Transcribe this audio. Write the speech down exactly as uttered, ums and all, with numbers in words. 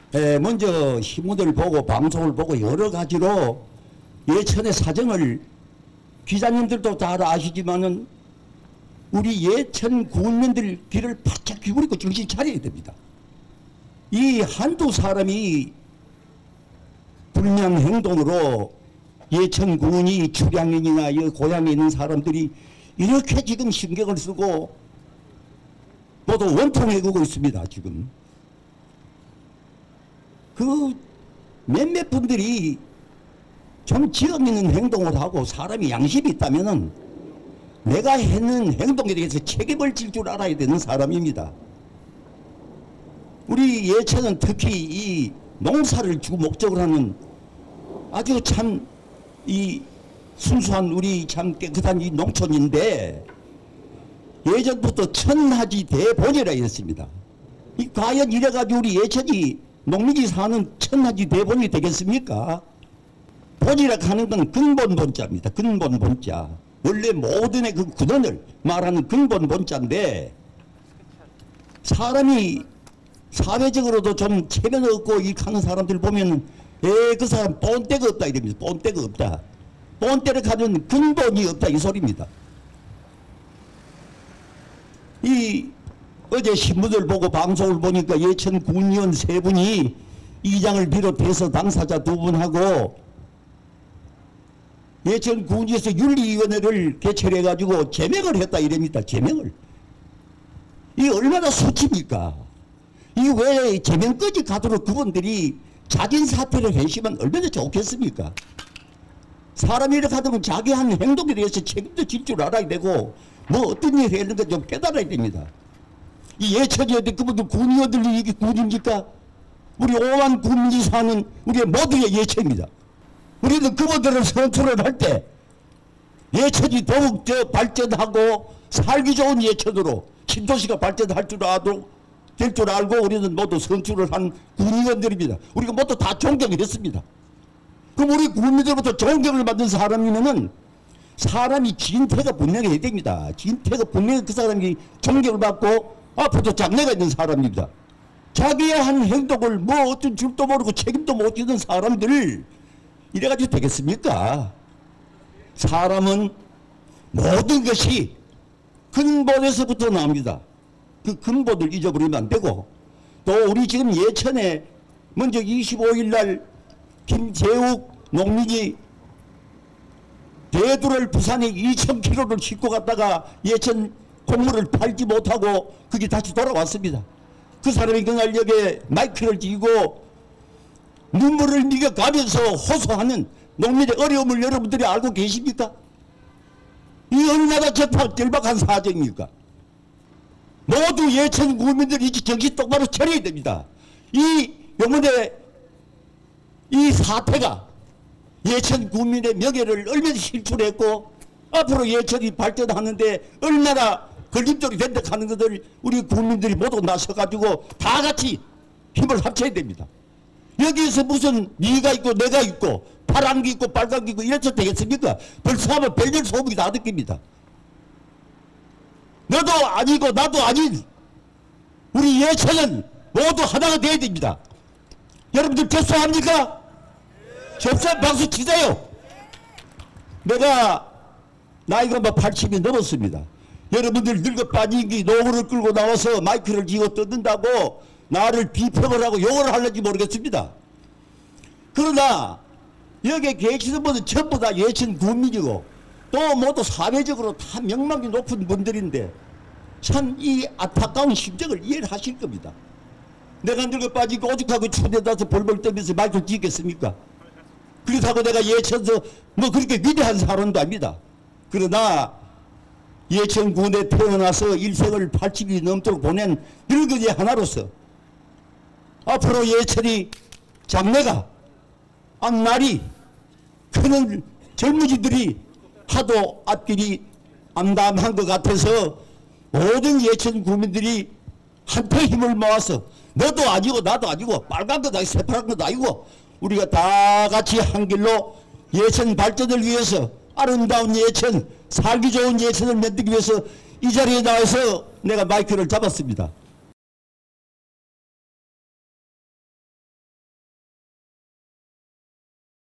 에, 먼저 신문을 보고 방송을 보고 여러 가지로 예천의 사정을 기자님들도 잘 아시지만은 우리 예천 구민들 귀를 바짝 기울이고 정신 차려야 됩니다. 이 한두 사람이 불량 행동으로 예천 구민이 출향인이나 고향에 있는 사람들이 이렇게 지금 신경을 쓰고 모두 원통해가고 있습니다. 지금 그 몇몇 분들이 좀 지역 있는 행동을 하고 사람이 양심이 있다면은 내가 했는 행동에 대해서 책임을 질 줄 알아야 되는 사람입니다. 우리 예천은 특히 이 농사를 주 목적으로 하는 아주 참 이 순수한 우리 참 깨끗한 이 농촌인데 예전부터 천하지 대본이라 했습니다. 이 과연 이래가지고 우리 예천이 농민이 사는 천하지 대본이 되겠습니까? 본이라 하는 건 근본 본자입니다. 근본 본자. 원래 모든의 그 근원을 말하는 근본 본자인데 사람이 사회적으로도 좀 체면 없고 이렇게 하는 사람들 보면 에, 그 사람 본때가 없다 이럽니다. 본때가 없다. 본때를 가진 근본이 없다 이 소리입니다. 이 어제 신문을 보고 방송을 보니까 예천 군의원 세 분이 이장을 비롯해서 당사자 두 분하고 예천 군지에서 윤리위원회를 개최해가지고 제명을 했다 이럽니다. 제명을. 이 얼마나 수치입니까? 이 왜 제명까지 가도록 그분들이 자진 사퇴를 해시면 얼마나 좋겠습니까? 사람이 이렇게 하면 자기 한 행동에 대해서 책임도 질 줄 알아야 되고 뭐 어떤 일을 했는가 좀 깨달아야 됩니다. 이 예천이어도 그분들 군의원들이 이게 군입니까? 우리 오만 군민이 사는 우리 모두의 예천입니다. 우리는 그분들을 선출을 할 때 예천이 더욱 저 발전하고 살기 좋은 예천으로 신도시가 발전할 줄 알고 될 줄 알고 우리는 모두 선출을 한 군의원들입니다. 우리가 모두 다 존경을 했습니다. 그럼 우리 국민들부터 존경을 받는 사람이면은 사람이 진퇴가 분명해야 됩니다. 진퇴가 분명히 그 사람이 존경을 받고 앞으로도 장래가 있는 사람입니다. 자기의 한 행동을 뭐 어떤 줄도 모르고 책임도 못 지는 사람들 이래가지고 되겠습니까? 사람은 모든 것이 근본에서부터 나옵니다. 그 근본을 잊어버리면 안 되고 또 우리 지금 예천에 먼저 이십오일 날 김재욱 농민이 대두를 부산에 이천 킬로미터를 싣고 갔다가 예천 곡물을 팔지 못하고 그게 다시 돌아왔습니다. 그 사람이 그날 여기에 마이크를 쥐고 눈물을 미겨가면서 호소하는 농민의 어려움을 여러분들이 알고 계십니까? 이 얼마나 절박, 절박한 사정입니까? 모두 예천 국민들이 정신 똑바로 차려야 됩니다. 이 요번에 이 사태가 예천 국민의 명예를 얼마나 실추했고 앞으로 예천이 발전하는데 얼마나 걸림돌이 된다 하는 것을 우리 국민들이 모두 나서가지고 다 같이 힘을 합쳐야 됩니다. 여기에서 무슨 네가 있고 내가 있고 파란 게 있고 빨간 게 있고 이래서 되겠습니까? 벌써 하면 별별 소문이 다 듣깁니다. 너도 아니고 나도 아닌 우리 예천은 모두 하나가 돼야 됩니다. 여러분들 접수합니까? 접수한 박수 치세요. 내가 나이가 뭐 팔십이 넘었습니다. 여러분들 늙어 빠진 게 노후를 끌고 나와서 마이크를 쥐고 떠든다고 나를 비평을 하고 욕을 하는지 모르겠습니다. 그러나 여기에 계시는 분은 전부 다 예천 국민이고 또 모두 사회적으로 다 명망이 높은 분들인데 참 이 안타까운 심정을 이해를 하실 겁니다. 내가 늙어 빠지고 오죽하고 초대다서 벌벌 떨면서 마이크를 쥐겠습니까? 그렇다고 내가 예천서 뭐 그렇게 위대한 사람도 아닙니다. 그러나 예천군에 태어나서 일생을 팔십이 넘도록 보낸 늙은이 하나로서 앞으로 예천이 장래가 앞날이 크는 젊은이들이 하도 앞길이 암담한 것 같아서 모든 예천 국민들이 한테 힘을 모아서 너도 아니고 나도 아니고 빨간 것도 아니고 새파란 것도 아니고 우리가 다 같이 한 길로 예천 발전을 위해서 아름다운 예천, 살기 좋은 예천을 만들기 위해서 이 자리에 나와서 내가 마이크를 잡았습니다.